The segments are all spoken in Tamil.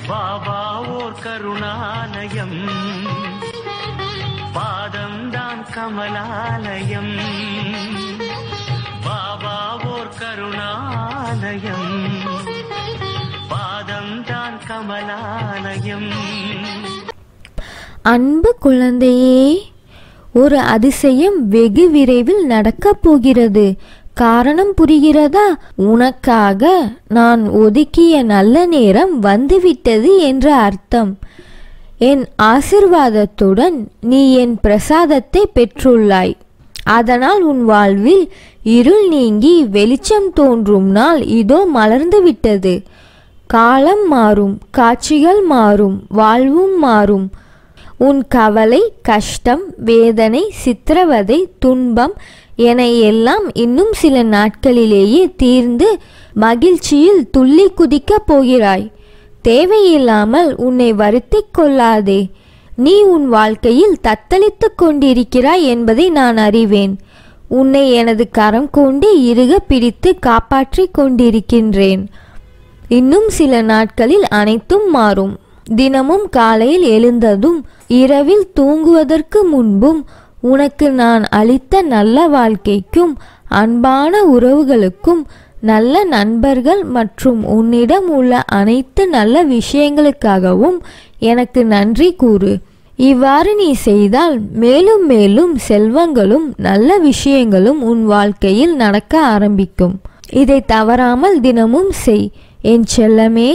பாபா ஓர் கருணாலயம், பாதம்தான் கமலாலயம். பாபா ஓர் கருணாலயம், பாதம்தான் கமலாலயம். அன்பு குழந்தையே, ஒரு அதிசயம் வெகு விரைவில் நடக்கப் போகிறது. காரணம் புரிகிறதா? உனக்காக நான் ஒதுக்கிய நல்ல நேரம் வந்துவிட்டது என்ற அர்த்தம். என் ஆசிர்வாதத்துடன் நீ என் பிரசாதத்தை பெற்றுள்ளாய். அதனால் உன் வாழ்வில் இருள் நீங்கி வெளிச்சம் தோன்றும் நாள் இதோ மலர்ந்து விட்டது. காலம் மாறும், காட்சிகள் மாறும், வாழ்வும் மாறும். உன் கவலை, கஷ்டம், வேதனை, சித்திரவதை, துன்பம் என எல்லாம் இன்னும் சில நாட்களிலேயே தீர்ந்து மகிழ்ச்சியில் துள்ளி குதிக்கப் போகிறாய். தேவையில்லாமல் உன்னை வருத்திக் கொள்ளாதே. நீ உன் வாழ்க்கையில் தத்தளித்து கொண்டிருக்கிறாய் என்பதை நான் அறிவேன். உன்னை எனது கரம் கொண்டு இறுக பிடித்து காப்பாற்றிக் கொண்டிருக்கின்றேன். இன்னும் சில நாட்களில் அனைத்தும் மாறும். தினமும் காலையில் எழுந்ததும் இரவில் தூங்குவதற்கு முன்பும் உனக்கு நான் அளித்த நல்ல வாழ்க்கைக்கும் அன்பான உறவுகளுக்கும் நல்ல நண்பர்கள் மற்றும் உன்னிடம் உள்ள அனைத்து நல்ல விஷயங்களுக்காகவும் எனக்கு நன்றி கூறு. இவ்வாறு நீ செய்தால் மேலும் மேலும் செல்வங்களும் நல்ல விஷயங்களும் உன் வாழ்க்கையில் நடக்க ஆரம்பிக்கும். இதை தவறாமல் தினமும் செய் என் செல்லமே.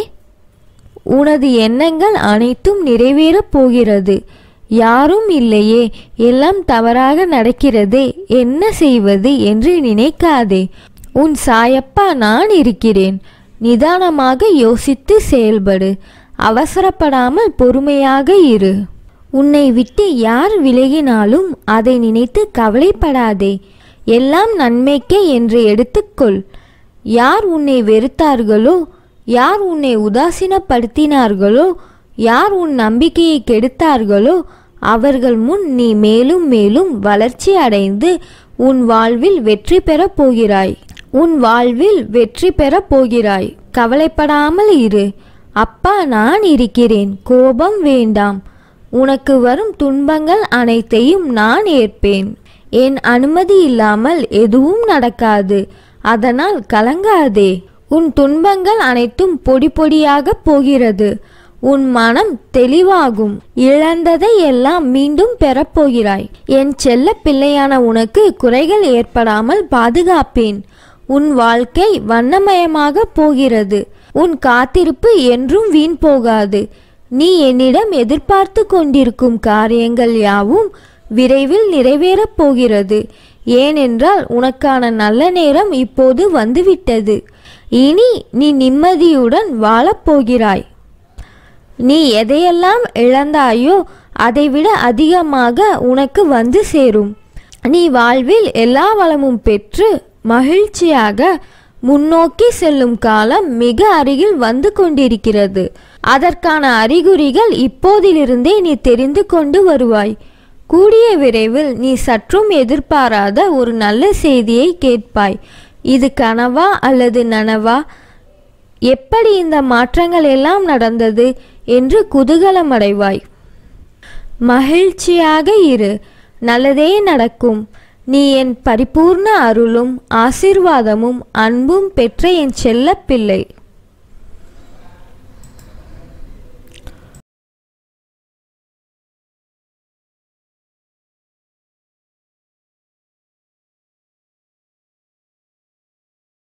உனது எண்ணங்கள் அனைத்தும் நிறைவேறப் போகிறது. யாரும் இல்லையே, எல்லாம் தவறாக நடக்கிறதே, என்ன செய்வது என்று நினைக்காதே. உன் சாயப்பா நான் இருக்கிறேன். நிதானமாக யோசித்து செயல்படு. அவசரப்படாமல் பொறுமையாக இரு. உன்னை விட்டு யார் விலகினாலும் அதை நினைத்து கவலைப்படாதே. எல்லாம் நன்மைக்கே என்று எடுத்துக்கொள். யார் உன்னை வெறுத்தார்களோ, யார் உன்னை உதாசீனப்படுத்தினார்களோ, யார் உன் நம்பிக்கையை கெடுத்தார்களோ அவர்கள் முன் நீ மேலும் மேலும் வளர்ச்சி அடைந்து உன் வாழ்வில் வெற்றி பெறப் போகிறாய். உன் வாழ்வில் வெற்றி பெறப் போகிறாய். கவலைப்படாமல் இரு. அப்பா நான் இருக்கிறேன். கோபம் வேண்டாம். உனக்கு வரும் துன்பங்கள் அனைத்தையும் நான் ஏற்பேன். என் அனுமதி இல்லாமல் எதுவும் நடக்காது. அதனால் கலங்காதே. உன் துன்பங்கள் அனைத்தும் பொடி பொடியாக போகிறது. உன் மனம் தெளிவாகும். இழந்ததை எல்லாம் மீண்டும் பெறப்போகிறாய். என் செல்ல பிள்ளையான உனக்கு குறைகள் ஏற்படாமல் பாதுகாப்பேன். உன் வாழ்க்கை வண்ணமயமாக போகிறது. உன் காத்திருப்பு என்றும் வீண் போகாது. நீ என்னிடம் எதிர்பார்த்து கொண்டிருக்கும் காரியங்கள் யாவும் விரைவில் நிறைவேறப் போகிறது. ஏனென்றால் உனக்கான நல்ல நேரம் இப்போது வந்துவிட்டது. இனி நீ நிம்மதியுடன் வாழப்போகிறாய். நீ எதையெல்லாம் இழந்தாயோ அதைவிட அதிகமாக உனக்கு வந்து சேரும். நீ வாழ்வில் எல்லா வளமும் பெற்று மகிழ்ச்சியாக முன்னோக்கி செல்லும் காலம் மிக அருகில் வந்து கொண்டிருக்கிறது. அதற்கான அறிகுறிகள் இப்போதிலிருந்தே நீ தெரிந்து கொண்டு வருவாய். கூடிய விரைவில் நீ சற்றும் எதிர்பாராத ஒரு நல்ல செய்தியை கேட்பாய். இது கனவா அல்லது நனவா? எப்படி இந்த மாற்றங்கள் எல்லாம் நடந்தது என்று குதூகலமடைவாய். மகிழ்ச்சியாக இரு. நல்லதே நடக்கும். நீ என் பரிபூர்ண அருளும் ஆசீர்வாதமும் அன்பும் பெற்ற என் செல்ல பிள்ளை.